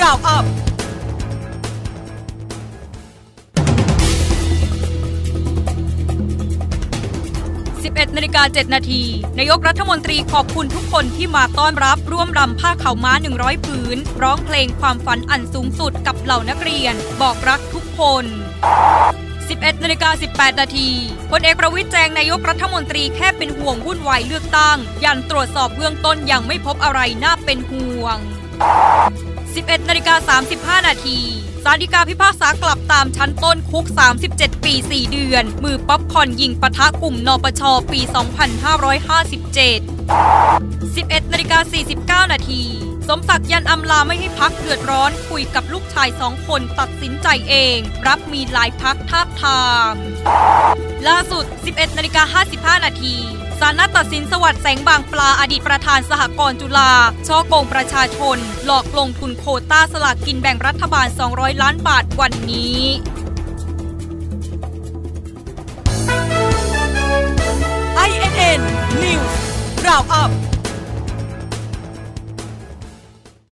Roundup11:07 นาทีนายกรัฐมนตรีขอบคุณทุกคนที่มาต้อนรับร่วมรำผ้าขาวม้า100ผืนร้องเพลงความฝันอันสูงสุดกับเหล่านักเรียนบอกรักทุกคน11:18 นาทีพลเอกประวิตรแจงนายกรัฐมนตรีแค่เป็นห่วงวุ่นวายเลือกตั้งยันตรวจสอบเบื้องต้นยังไม่พบอะไรน่าเป็นห่วง11:35 นาทีศาลฎีกาพิพากษากลับตามชั้นต้นคุก37 ปี 4 เดือนมือป๊อปคอร์นยิงปะทะกลุ่มนปช.ปี 2557 11:49 นาทีสมศักดิ์ยันอำลาไม่ให้พรรคเดือดร้อนคุยกับลูกชาย2 คนตัดสินใจเองรับมีหลายพรรคทาบทามล่าสุด 11:55 นาทีศาลนัดตัดสินสวัสดิ์แสงบางปลาอดีตประธานสหกรณ์จุฬาช่อโกงประชาชนหลอกลงทุนโควต้าสลากกินแบ่งรัฐบาล200 ล้านบาทวันนี้ INN News Roundup